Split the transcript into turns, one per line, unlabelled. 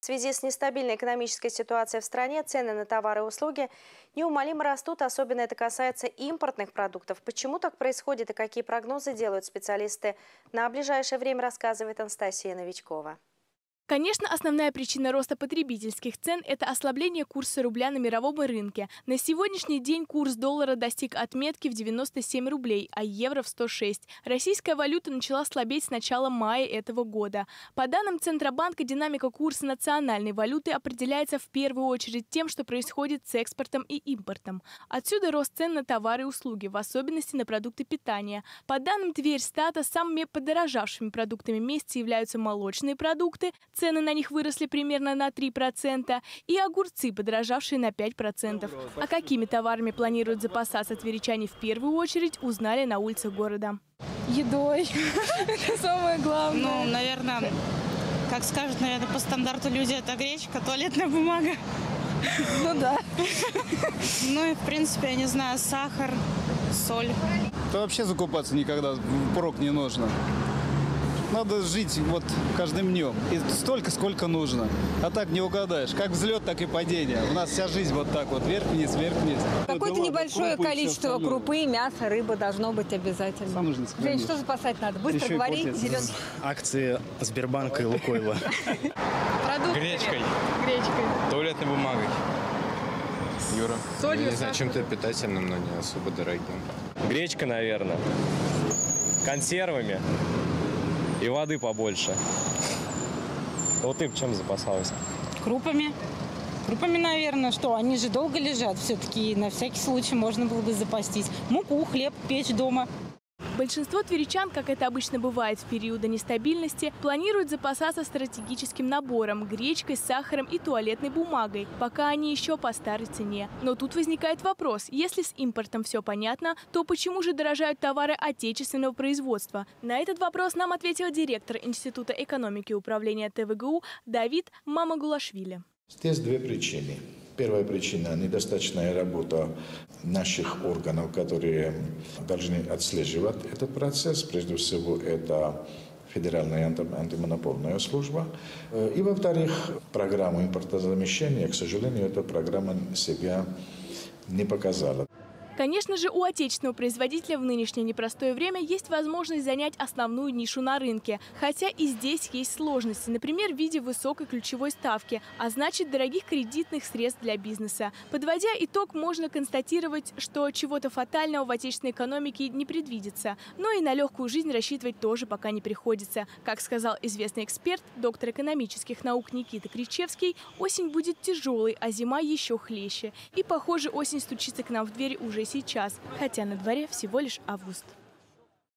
В связи с нестабильной экономической ситуацией в стране цены на товары и услуги неумолимо растут, особенно это касается импортных продуктов. Почему так происходит и какие прогнозы делают специалисты, на ближайшее время рассказывает Анастасия Новичкова.
Конечно, основная причина роста потребительских цен – это ослабление курса рубля на мировом рынке. На сегодняшний день курс доллара достиг отметки в 97 рублей, а евро в 106. Российская валюта начала слабеть с начала мая этого года. По данным Центробанка, динамика курса национальной валюты определяется в первую очередь тем, что происходит с экспортом и импортом. Отсюда рост цен на товары и услуги, в особенности на продукты питания. По данным Тверьстата, самыми подорожавшими продуктами месяца являются молочные продукты – цены на них выросли примерно на 3%, и огурцы, подорожавшие на 5%. А какими товарами планируют запасаться тверичане в первую очередь, узнали на улицах города.
Едой. Это самое главное.
Ну, наверное, как скажут, наверное, по стандарту люди, это гречка, туалетная бумага.
Ну да.
Ну и, в принципе, я не знаю, сахар, соль.
Да вообще закупаться никогда впрок не нужно. Надо жить вот каждым днем. И столько, сколько нужно. А так не угадаешь. Как взлет, так и падение. У нас вся жизнь вот так вот. Вверх-вниз, вверх-вниз.
Какое-то небольшое количество крупы, мяса, рыбы должно быть обязательно. Жень, что запасать надо? Быстро говори.
Акции Сбербанка и Лукойла.
Продукты.
Гречкой.
Гречкой.
Туалетной бумагой. Юра.
Солью,
не знаю, чем-то питательным, но не особо дорогим.
Гречка, наверное. Консервами. И воды побольше. Вот ты чем запасалась?
Крупами. Крупами, наверное, что? Они же долго лежат все-таки. На всякий случай можно было бы запастись. Муку, хлеб печь дома.
Большинство тверичан, как это обычно бывает в периоды нестабильности, планируют запасаться стратегическим набором – гречкой, сахаром и туалетной бумагой, пока они еще по старой цене. Но тут возникает вопрос – если с импортом все понятно, то почему же дорожают товары отечественного производства? На этот вопрос нам ответил директор Института экономики и управления ТВГУ Давид Мамагулашвили.
Здесь две причины. Первая причина – недостаточная работа наших органов, которые должны отслеживать этот процесс. Прежде всего, это Федеральная антимонопольная служба. И, во-вторых, программа импортозамещения, к сожалению, эта программа себя не показала.
Конечно же, у отечественного производителя в нынешнее непростое время есть возможность занять основную нишу на рынке. Хотя и здесь есть сложности, например, в виде высокой ключевой ставки, а значит дорогих кредитных средств для бизнеса. Подводя итог, можно констатировать, что чего-то фатального в отечественной экономике не предвидится. Но и на легкую жизнь рассчитывать тоже пока не приходится. Как сказал известный эксперт, доктор экономических наук Никита Кричевский, осень будет тяжелой, а зима еще хлеще. И, похоже, осень стучится к нам в дверь уже сейчас, хотя на дворе всего лишь август.